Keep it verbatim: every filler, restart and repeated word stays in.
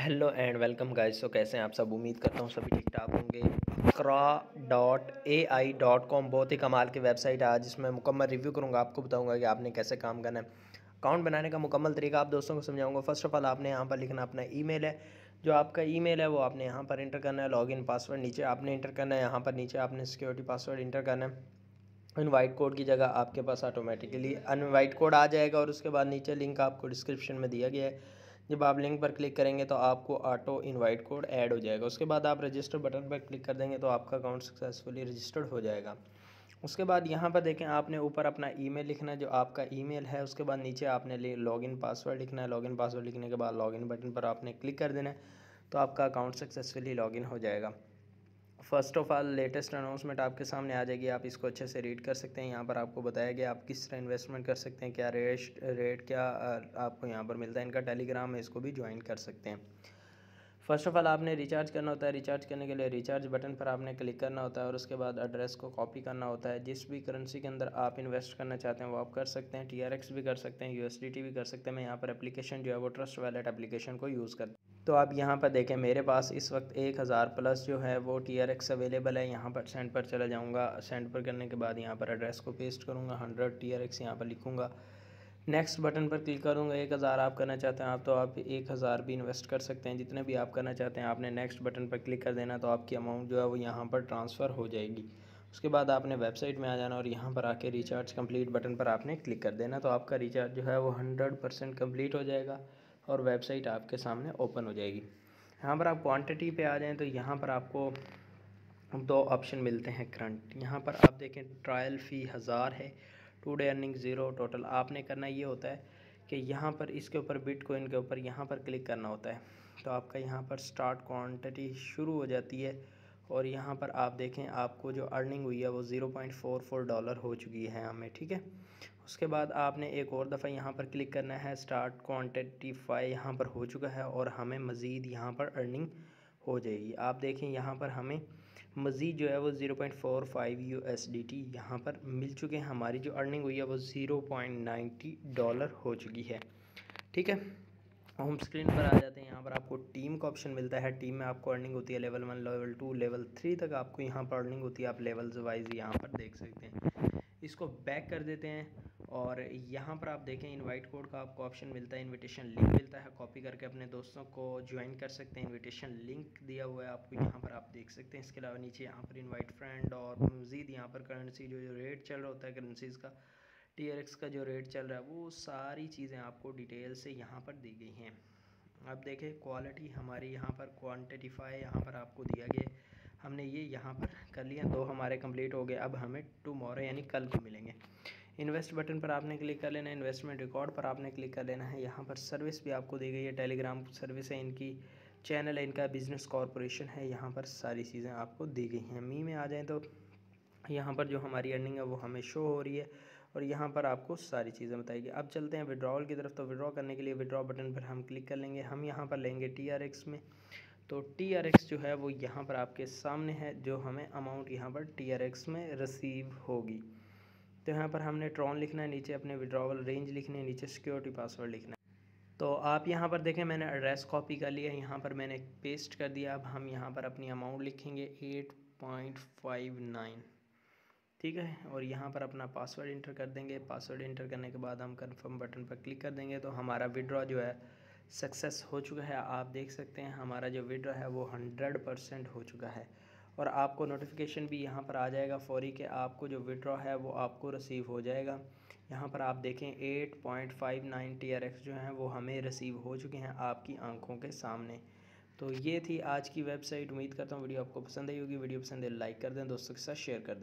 Hello and welcome guys. तो कैसे हैं आप सब? उम्मीद करता हूँ सभी ठीक ठाक होंगे। अकरा dot A I dot com बहुत ही कमाल की वेबसाइट है। आज इसमें मुकम्मल रिव्यू करूँगा, आपको बताऊँगा कि आपने कैसे काम करना है। अकाउंट बनाने का मुकम्मल तरीका आप दोस्तों को समझाऊँगा। फर्स्ट ऑफ ऑल आपने यहाँ पर लिखना अपना ईमेल है, जो आपका ईमेल है वो आपने यहाँ पर इंटर करना है। लॉगिन पासवर्ड नीचे आपने इंटर करना है, यहाँ पर नीचे आपने सिक्योरिटी पासवर्ड इंटर करना है। इनवाइट कोड की जगह आपके पास ऑटोमेटिकली अनवाइट कोड आ जाएगा और उसके बाद नीचे लिंक आपको डिस्क्रिप्शन में दिया गया है। जब आप लिंक पर क्लिक करेंगे तो आपको ऑटो इनवाइट कोड ऐड हो जाएगा। उसके बाद आप रजिस्टर बटन पर क्लिक कर देंगे तो आपका अकाउंट सक्सेसफुली रजिस्टर्ड हो जाएगा। उसके बाद यहाँ पर देखें, आपने ऊपर अपना ईमेल लिखना है, जो आपका ईमेल है। उसके बाद नीचे आपने लॉगिन पासवर्ड लिखना है। लॉगिन पासवर्ड लिखने के बाद लॉगिन बटन पर आपने क्लिक कर देना है तो आपका अकाउंट सक्सेसफुली लॉगिन हो जाएगा। First of all latest announcement आपके सामने आ जाएगी, आप इसको अच्छे से रीड कर सकते हैं। यहाँ पर आपको बताया गया आप किस तरह इन्वेस्टमेंट कर सकते हैं, क्या रेट रेट क्या आपको यहाँ पर मिलता है। इनका टेलीग्राम है, इसको भी ज्वाइन कर सकते हैं। फर्स्ट ऑफ ऑल आपने रिचार्ज करना होता है। रिचार्ज करने के लिए रिचार्ज बटन पर आपने क्लिक करना होता है और उसके बाद एड्रेस को कॉपी करना होता है। जिस भी करेंसी के अंदर आप इन्वेस्ट करना चाहते हैं वो आप कर सकते हैं। टी आर एक्स भी कर सकते हैं, यू एस डी टी भी कर सकते हैं। मैं यहाँ पर एप्लीकेशन जो है वो ट्रस्ट वैलेट एप्लीकेशन को यूज़ करता हूँ। तो आप यहाँ पर देखें, मेरे पास इस वक्त एक हज़ार प्लस जो है वो टी आर एक्स अवेलेबल है। यहाँ पर सेंड पर चला जाऊँगा। सेंड पर करने के बाद यहाँ पर एड्रेस को पेस्ट करूँगा, हंड्रेड टी आर एक्स यहाँ पर लिखूँगा। नेक्स्ट बटन पर क्लिक करूँगा। एक हज़ार आप करना चाहते हैं आप तो आप एक हज़ार भी इन्वेस्ट कर सकते हैं, जितने भी आप करना चाहते हैं। आपने नेक्स्ट बटन पर क्लिक कर देना तो आपकी अमाउंट जो है वो यहाँ पर ट्रांसफ़र हो जाएगी। उसके बाद आपने वेबसाइट में आ जाना और यहाँ पर आके रिचार्ज कंप्लीट बटन पर आपने क्लिक कर देना तो आपका रिचार्ज जो है वो हंड्रेड परसेंट कम्प्लीट हो जाएगा और वेबसाइट आपके सामने ओपन हो जाएगी। यहाँ पर आप क्वांटिटी पे आ जाएँ तो यहाँ पर आपको दो ऑप्शन मिलते हैं करंट। यहाँ पर आप देखें ट्रायल फ़ी हज़ार है, today earning zero total. आपने करना ये होता है कि यहाँ पर इसके ऊपर बिटकॉइन के ऊपर यहाँ पर क्लिक करना होता है तो आपका यहाँ पर स्टार्ट क्वांटिटी शुरू हो जाती है और यहाँ पर आप देखें आपको जो अर्निंग हुई है वो zero point four four dollar हो चुकी है हमें, ठीक है। उसके बाद आपने एक और दफ़ा यहाँ पर क्लिक करना है। स्टार्ट क्वांटिटीफाई यहाँ पर हो चुका है और हमें मज़ीद यहाँ पर अर्निंग हो जाएगी। आप देखें यहाँ पर हमें मज़ीद जो है वो zero point four five U S D T यहाँ पर मिल चुके हैं। हमारी जो अर्निंग हुई है वो ज़ीरो पॉइंट नाइन्टी डॉलर हो चुकी है, ठीक है। होम स्क्रीन पर आ जाते हैं। यहाँ पर आपको टीम का ऑप्शन मिलता है। टीम में आपको अर्निंग होती है level one, level two, level three तक आपको यहाँ पर अर्निंग होती है। आप लेवल्स वाइज यहाँ पर देख सकते हैं। इसको बैक कर देते हैं और यहाँ पर आप देखें इनवाइट कोड का आपको ऑप्शन मिलता है, इनविटेशन लिंक मिलता है। कॉपी करके अपने दोस्तों को ज्वाइन कर सकते हैं। इनविटेशन लिंक दिया हुआ है आपको, यहाँ पर आप देख सकते हैं। इसके अलावा नीचे यहाँ पर इनवाइट फ्रेंड और मज़ीद यहाँ पर करेंसी जो जो रेट चल रहा होता है करेंसीज़ का, टी आर एक्स का जो रेट चल रहा है, वो सारी चीज़ें आपको डिटेल से यहाँ पर दी गई हैं। आप देखें क्वालिटी हमारी यहाँ पर क्वांटिटीफाई यहाँ पर आपको दिया गया, हमने ये यहाँ पर कर लिया। दो हमारे कंप्लीट हो गए, अब हमें टुमारो यानी कल को मिलेंगे। इन्वेस्ट बटन पर आपने क्लिक कर लेना है। इन्वेस्टमेंट रिकॉर्ड पर आपने क्लिक कर लेना है। यहाँ पर सर्विस भी आपको दी गई है, टेलीग्राम सर्विस है, इनकी चैनल है, इनका बिज़नेस कॉरपोरेशन है। यहाँ पर सारी चीज़ें आपको दी गई हैं। मी में आ जाएँ तो यहाँ पर जो हमारी अर्निंग है वो हमें शो हो रही है और यहाँ पर आपको सारी चीज़ें बताएगी। अब चलते हैं विड्रॉल की तरफ। तो विड्रॉ करने के लिए विड्रॉ बटन पर हम क्लिक कर लेंगे। हम यहाँ पर लेंगे टी आर एक्स में, तो टी आर एक्स जो है वो यहाँ पर आपके सामने है, जो हमें अमाउंट यहाँ पर टी आर एक्स में रिसीव होगी। तो यहाँ पर हमने ट्रॉन लिखना है, नीचे अपने विड्रॉवल रेंज लिखनी है, नीचे सिक्योरिटी पासवर्ड लिखना है। तो आप यहाँ पर देखें मैंने एड्रेस कॉपी कर लिया, यहाँ पर मैंने पेस्ट कर दिया। अब हम यहाँ पर अपनी अमाउंट लिखेंगे एट पॉइंट फाइव नाइन, ठीक है, और यहाँ पर अपना पासवर्ड इंटर कर देंगे। पासवर्ड इंटर करने के बाद हम कंफर्म बटन पर क्लिक कर देंगे तो हमारा विड्रॉ जो है सक्सेस हो चुका है। आप देख सकते हैं हमारा जो विड्रॉ है वो हंड्रेड परसेंट हो चुका है और आपको नोटिफिकेशन भी यहाँ पर आ जाएगा फौरी कि आपको जो विड्रॉ है वो आपको रिसीव हो जाएगा। यहाँ पर आप देखें eight point five nine T R X जो हैं वो हमें रिसीव हो चुके हैं आपकी आंखों के सामने। तो ये थी आज की वेबसाइट। उम्मीद करता हूँ वीडियो आपको पसंद आई होगी। वीडियो पसंद है लाइक कर दें, दोस्तों के साथ शेयर कर दें।